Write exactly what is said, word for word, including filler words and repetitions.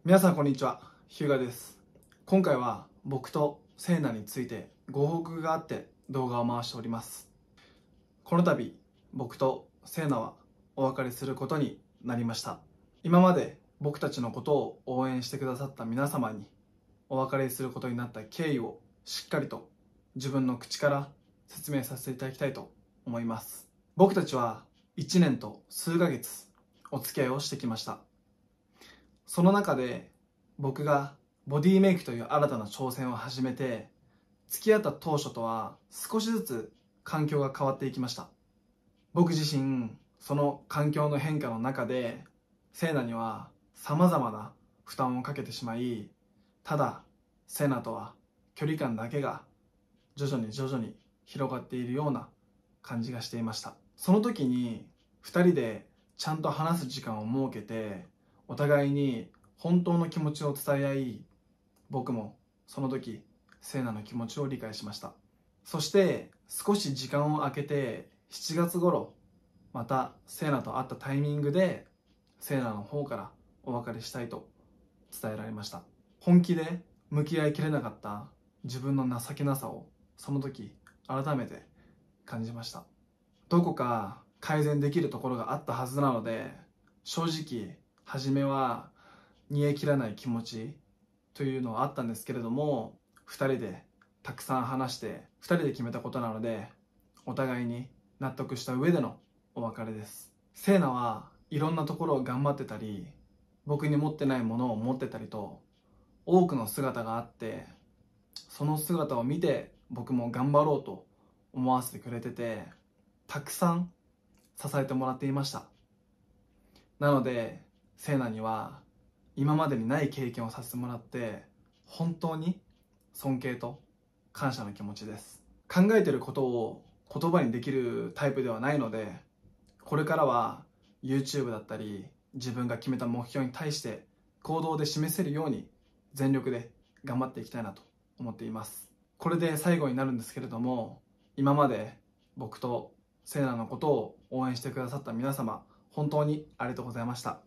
皆さんこんにちは、ヒューガです。今回は僕とセイナについてご報告があって動画を回しております。この度僕とセイナはお別れすることになりました。今まで僕たちのことを応援してくださった皆様にお別れすることになった経緯をしっかりと自分の口から説明させていただきたいと思います。僕たちはいちねんと数ヶ月お付き合いをしてきました。その中で僕がボディメイクという新たな挑戦を始めて、付き合った当初とは少しずつ環境が変わっていきました。僕自身その環境の変化の中でセイナにはさまざまな負担をかけてしまい、ただセイナとは距離感だけが徐々に徐々に広がっているような感じがしていました。その時にふたりでちゃんと話す時間を設けて、お互いに本当の気持ちを伝え合い、僕もその時セイナの気持ちを理解しました。そして少し時間を空けてしちがつ頃、またセイナと会ったタイミングでセイナの方からお別れしたいと伝えられました。本気で向き合いきれなかった自分の情けなさをその時改めて感じました。どこか改善できるところがあったはずなので、正直初めは煮え切らない気持ちというのはあったんですけれども、ふたりでたくさん話してふたりで決めたことなので、お互いに納得した上でのお別れです。セイナはいろんなところを頑張ってたり、僕に持ってないものを持ってたりと多くの姿があって、その姿を見て僕も頑張ろうと思わせてくれてて、たくさん支えてもらっていました。なのでセイナには今までにない経験をさせてもらって本当に尊敬と感謝の気持ちです。考えていることを言葉にできるタイプではないので、これからは YouTube だったり自分が決めた目標に対して行動で示せるように全力で頑張っていきたいなと思っています。これで最後になるんですけれども、今まで僕とセイナのことを応援してくださった皆様、本当にありがとうございました。